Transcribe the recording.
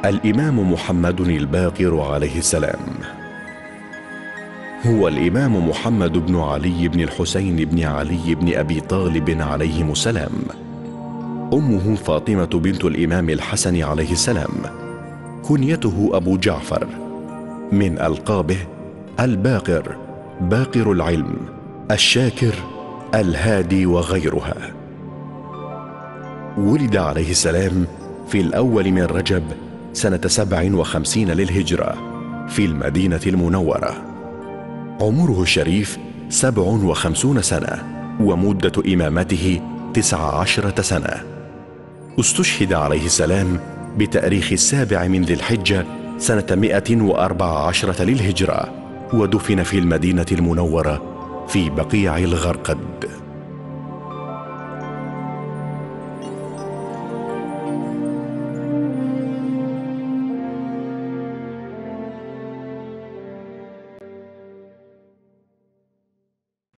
الإمام محمد الباقر عليه السلام هو الإمام محمد بن علي بن الحسين بن علي بن أبي طالب عليهم السلام. أمه فاطمة بنت الإمام الحسن عليه السلام. كنيته أبو جعفر. من ألقابه الباقر، باقر العلم، الشاكر، الهادي وغيرها. ولد عليه السلام في الأول من رجب سنة 57 للهجرة في المدينة المنورة. عمره الشريف 57 سنة، ومدة إمامته 19 سنة. استشهد عليه السلام بتاريخ 7 من ذي الحجة سنة 114 للهجرة، ودفن في المدينة المنورة في بقيع الغرقد.